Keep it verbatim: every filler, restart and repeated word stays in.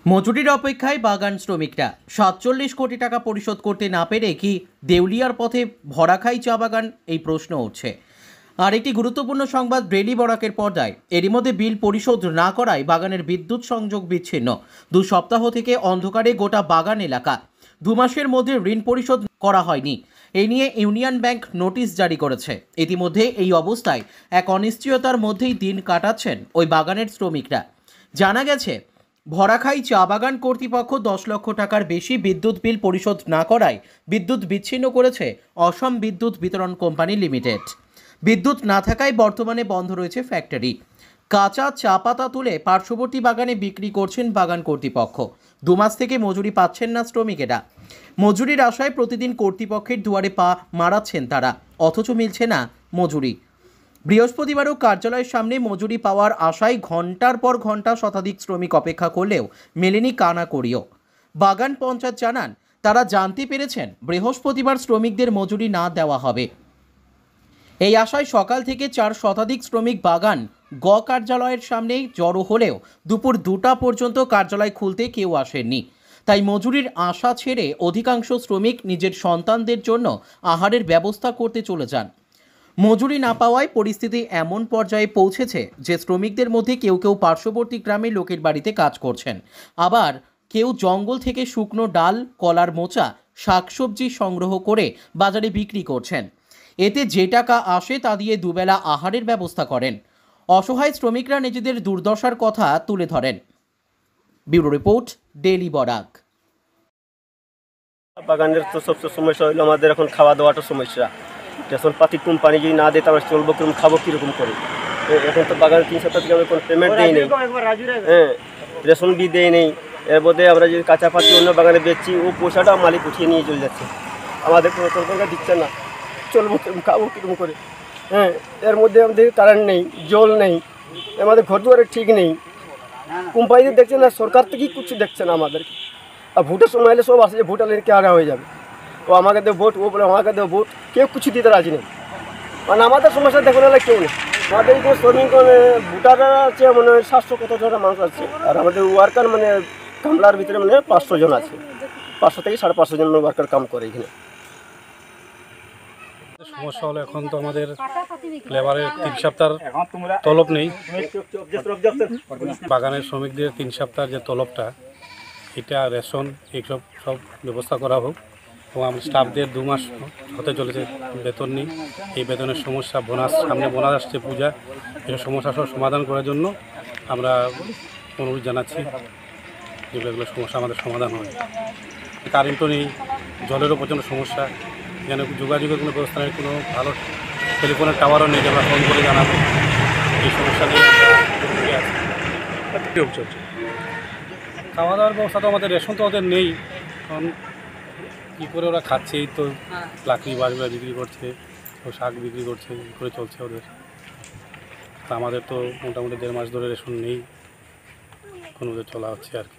মজুরির অপেক্ষায় বাগান শ্রমিকরা সাতচল্লিশ কোটি টাকা পরিশোধ করতে না পেরে কি দেউলিয়ার পথে ভরা খাই চা বাগান, এই প্রশ্ন উঠছে। আর একটি গুরুত্বপূর্ণ সংবাদ ডেইলি বরাকের পর্দায়। এরই মধ্যে বিল পরিশোধ না করায় বাগানের বিদ্যুৎ সংযোগ বিচ্ছিন্ন। দু সপ্তাহ থেকে অন্ধকারে গোটা বাগান এলাকা। দু মাসের মধ্যে ঋণ পরিশোধ করা হয়নি। এই নিয়ে ইউনিয়ন ব্যাংক নোটিশ জারি করেছে। ইতিমধ্যে এই অবস্থায় এক অনিশ্চয়তার মধ্যেই দিন কাটাচ্ছেন ওই বাগানের শ্রমিকরা। জানা গেছে, ভরাখাই চা বাগান কর্তৃপক্ষ দশ লক্ষ টাকার বেশি বিদ্যুৎ বিল পরিশোধ না করায় বিদ্যুৎ বিচ্ছিন্ন করেছে অসম বিদ্যুৎ বিতরণ কোম্পানি লিমিটেড। বিদ্যুৎ না থাকায় বর্তমানে বন্ধ রয়েছে ফ্যাক্টরি। কাঁচা চা পাতা তুলে পার্শ্ববর্তী বাগানে বিক্রি করছেন বাগান কর্তৃপক্ষ। দু মাস থেকে মজুরি পাচ্ছেন না শ্রমিকেরা। মজুরির আশায় প্রতিদিন কর্তৃপক্ষের দুয়ারে পা মারাচ্ছেন তারা, অথচ মিলছে না মজুরি। বৃহস্পতিবারও কার্যালয়ের সামনে মজুরি পাওয়ার আশায় ঘন্টার পর ঘন্টা শতাধিক শ্রমিক অপেক্ষা করলেও মেলেনি কানা করিও। বাগান পঞ্চায়েত জানান, তারা জানতে পেরেছেন বৃহস্পতিবার শ্রমিকদের মজুরি না দেওয়া হবে। এই আশায় সকাল থেকে চার শতাধিক শ্রমিক বাগান গ কার্যালয়ের সামনেই জড়ো হলেও দুপুর দুটা পর্যন্ত কার্যালয় খুলতে কেউ আসেননি। তাই মজুরির আশা ছেড়ে অধিকাংশ শ্রমিক নিজের সন্তানদের জন্য আহারের ব্যবস্থা করতে চলে যান। মজুরি না পাওয়ায় পরিস্থিতি এমন পর্যায়ে পৌঁছেছে যে শ্রমিকদের মধ্যে কেউ কেউ পার্শ্ববর্তী গ্রামে লোকের বাড়িতে কাজ করছেন, আবার কেউ জঙ্গল থেকে শুকনো ডাল, কলার মোচা, শাকসবজি সংগ্রহ করে বাজারে বিক্রি করছেন। এতে যে টাকা আসে তা দিয়ে দুবেলা আহারের ব্যবস্থা করেন। অসহায় শ্রমিকরা নিজেদের দুর্দশার কথা তুলে ধরেন। Bureau report, daily Barak. বাগানের তো সবচেয়ে সমস্যা হলো আমাদের এখন খাওয়া দাওয়াটা সমস্যা। রেশন পাতি কোম্পানি যদি না দেয় তাহলে চলবো কিরকম, খাবো কীরকম করে। এখন তো বাগানে তিন সপ্তাহ থেকে আমি কোনো পেমেন্ট দিই নেই, হ্যাঁ রেশন বি দেয় নেই। এর মধ্যে আমরা যদি কাঁচা পাতি অন্য বাগানে বেচছি, ও পয়সাটা মালিক উঠিয়ে নিয়ে চলে যাচ্ছে। আমাদের কোনো তরকারি দিচ্ছে না, চলবো কিরকম, খাবো কীরকম করে। হ্যাঁ এর মধ্যে আমাদের কারেন্ট নেই, জল নেই, আমাদের ঘর দুয়ারে ঠিক নেই। কোম্পানিতে দেখছে না, সরকার থেকেই কিছু দেখছে না আমাদেরকে। আর ভোটের সময় এলে সব আসে যে ভোট আলে কে আগা হয়ে যাবে, ও আমাকে দেবো ভোট, ও বলে আমাকে দেবো ভোট, কেউ কিছু দিতে রাজি নেই। মানে আমাদের সমস্যা দেখুন এলে কেউ নেই। আমাদের এখানে শ্রমিক ভোটাররা আছে মানে সাতশো কত জন মানুষ আছে, আর আমাদের ওয়ার্কার মানে কামলার ভিতরে মানে পাঁচশো জন আছে। পাঁচশো থেকে সাড়ে পাঁচশো জন ওয়ার্কার কাম করে এখানে। সমস্যা হলো এখন তো আমাদের লেবারের তিন সপ্তাহ তলব নেই। বাগানের শ্রমিকদের তিন সপ্তাহ যে তলবটা, এটা রেশন এইসব সব ব্যবস্থা করা হোক। এবং আমার স্টাফদের দু মাস হতে চলেছে বেতন নেই। এই বেতনের সমস্যা, বোনাস সামনে বোনাস আসছে, পূজা, এইসব সমস্যা সব সমাধান করার জন্য আমরা অনুরোধ জানাচ্ছি যেগুলো এগুলো সমস্যা আমাদের সমাধান হয়। কারেন্টও নেই, জলেরও প্রচণ্ড সমস্যা, যেন যোগাযোগের কোনো ব্যবস্থা নেই, কোনো ভালো টেলিফোনের টাওয়ারও নেই যে আমরা ফোন করে জানাবো। এই সমস্যা নিয়ে চলছে। খাওয়া দাওয়ার ব্যবস্থা তো আমাদের, রেশন তো ওদের নেই, কারণ কী করে ওরা খাচ্ছে, এই তো লাকড়ি বাড়িগুলো বিক্রি করছে, ও শাক বিক্রি করছে, এই করে চলছে ওদের। তা আমাদের তো মোটামুটি দেড় মাস ধরে রেশন নেই, এখন ওদের চলা হচ্ছে আর কি।